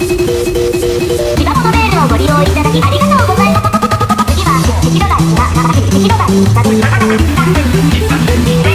地元のメールをご利用いただきありがとうございます。次は、赤広台が、赤広台に来たです。